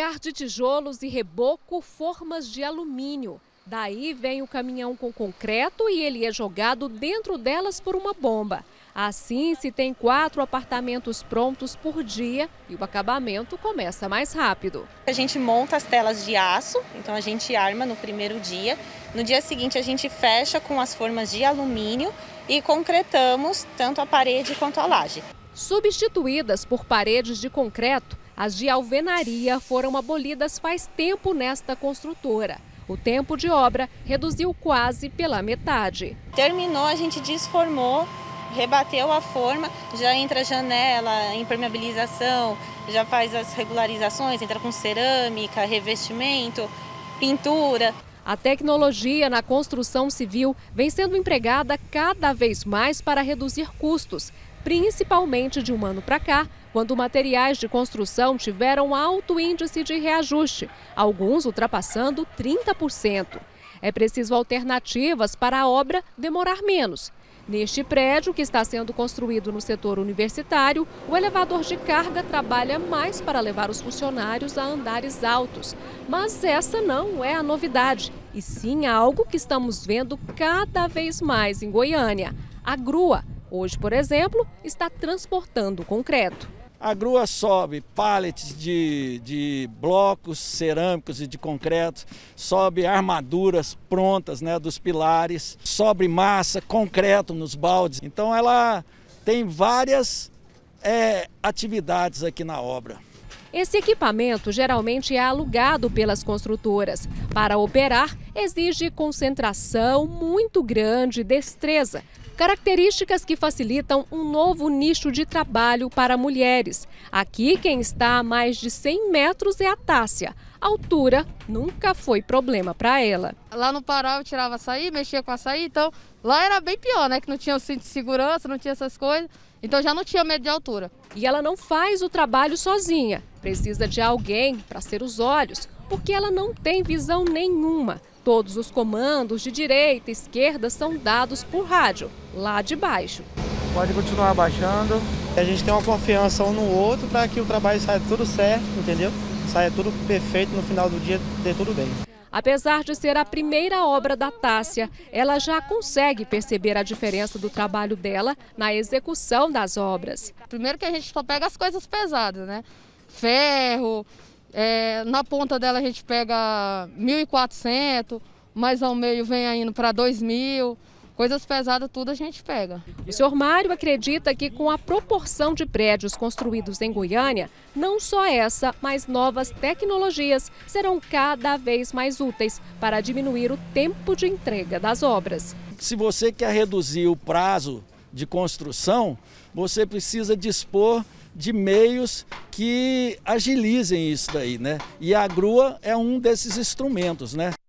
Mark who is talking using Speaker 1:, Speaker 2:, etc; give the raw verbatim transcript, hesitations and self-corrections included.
Speaker 1: lugar de tijolos e reboco, formas de alumínio. Daí vem o caminhão com concreto e ele é jogado dentro delas por uma bomba. Assim, se tem quatro apartamentos prontos por dia e o acabamento começa mais rápido.
Speaker 2: A gente monta as telas de aço, então a gente arma no primeiro dia. No dia seguinte a gente fecha com as formas de alumínio e concretamos tanto a parede quanto a laje.
Speaker 1: Substituídas por paredes de concreto, as de alvenaria foram abolidas faz tempo nesta construtora. O tempo de obra reduziu quase pela metade.
Speaker 2: Terminou, a gente desformou, rebateu a forma, já entra a janela, impermeabilização, já faz as regularizações, entra com cerâmica, revestimento, pintura.
Speaker 1: A tecnologia na construção civil vem sendo empregada cada vez mais para reduzir custos, principalmente de um ano para cá, quando materiais de construção tiveram alto índice de reajuste, alguns ultrapassando trinta por cento. É preciso alternativas para a obra demorar menos. Neste prédio, que está sendo construído no setor universitário, o elevador de carga trabalha mais para levar os funcionários a andares altos. Mas essa não é a novidade, e sim algo que estamos vendo cada vez mais em Goiânia. A grua, hoje, por exemplo, está transportando concreto.
Speaker 3: A grua sobe pallets de, de blocos cerâmicos e de concreto, sobe armaduras prontas, né, dos pilares, sobe massa, concreto nos baldes. Então ela tem várias é, atividades aqui na obra.
Speaker 1: Esse equipamento geralmente é alugado pelas construtoras. Para operar, exige concentração muito grande e destreza. Características que facilitam um novo nicho de trabalho para mulheres. Aqui, quem está a mais de cem metros é a Tássia. A altura nunca foi problema para ela.
Speaker 4: Lá no Pará eu tirava açaí, mexia com açaí, então lá era bem pior, né? Que não tinha o cinto de segurança, não tinha essas coisas, então já não tinha medo de altura.
Speaker 1: E ela não faz o trabalho sozinha, precisa de alguém para ser os olhos, porque ela não tem visão nenhuma. Todos os comandos de direita e esquerda são dados por rádio, lá de baixo.
Speaker 5: Pode continuar abaixando. A gente tem uma confiança um no outro para que o trabalho saia tudo certo, entendeu? Saia tudo perfeito, no final do dia dê tudo bem.
Speaker 1: Apesar de ser a primeira obra da Tássia, ela já consegue perceber a diferença do trabalho dela na execução das obras.
Speaker 4: Primeiro que a gente só pega as coisas pesadas, né? Ferro. É, na ponta dela a gente pega mil e quatrocentos, mais ao meio vem indo para dois mil, coisas pesadas tudo a gente pega.
Speaker 1: O senhor Mário acredita que com a proporção de prédios construídos em Goiânia, não só essa, mas novas tecnologias serão cada vez mais úteis para diminuir o tempo de entrega das obras.
Speaker 3: Se você quer reduzir o prazo de construção, você precisa dispor de meios que agilizem isso daí, né? E a grua é um desses instrumentos, né?